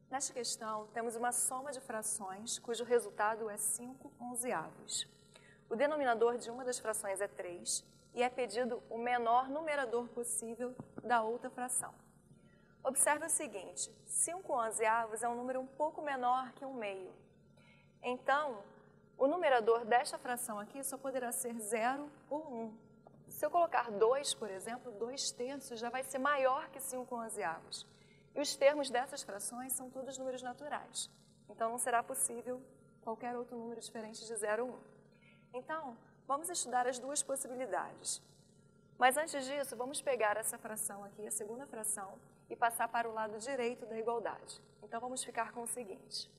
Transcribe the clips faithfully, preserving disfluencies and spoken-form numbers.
Nesta questão, temos uma soma de frações cujo resultado é cinco onzeavos. O denominador de uma das frações é três e é pedido o menor numerador possível da outra fração. Observe o seguinte, cinco onzeavos é um número um pouco menor que um meio. Então, o numerador desta fração aqui só poderá ser zero ou um. Se eu colocar dois, por exemplo, dois terços já vai ser maior que cinco onzeavos. E os termos dessas frações são todos números naturais. Então, não será possível qualquer outro número diferente de zero ou um. Então, vamos estudar as duas possibilidades. Mas antes disso, vamos pegar essa fração aqui, a segunda fração, e passar para o lado direito da igualdade. Então, vamos ficar com o seguinte.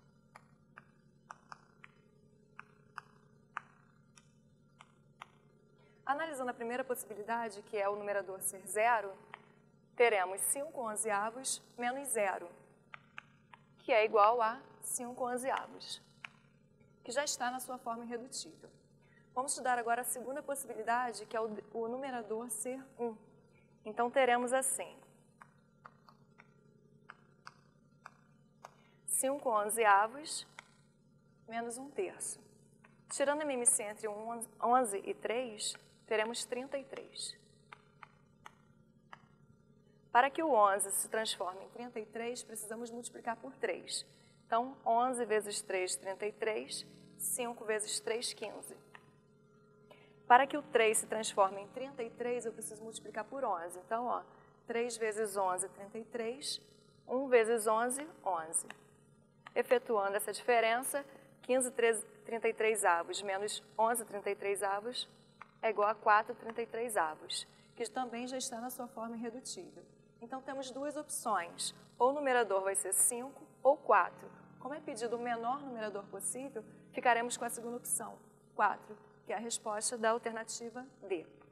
Analisando a primeira possibilidade, que é o numerador ser zero, teremos cinco onzeavos menos zero, que é igual a cinco onzeavos, que já está na sua forma irredutível. Vamos estudar agora a segunda possibilidade, que é o, o numerador ser um. Então, teremos assim, cinco onzeavos menos um terço. Tirando a M M C entre onze e três, teremos trinta e três. Para que o onze se transforme em trinta e três, precisamos multiplicar por três. Então, onze vezes três, trinta e três, cinco vezes três, quinze. Para que o três se transforme em trinta e três, eu preciso multiplicar por onze. Então, ó, três vezes onze, trinta e três, um vezes onze, onze. Efetuando essa diferença, quinze, trinta e três avos menos onze, trinta e três avos é igual a quatro, trinta e três avos, que também já está na sua forma irredutível. Então, temos duas opções, ou o numerador vai ser cinco ou quatro. Como é pedido o menor numerador possível, ficaremos com a segunda opção, quatro, que é a resposta da alternativa D.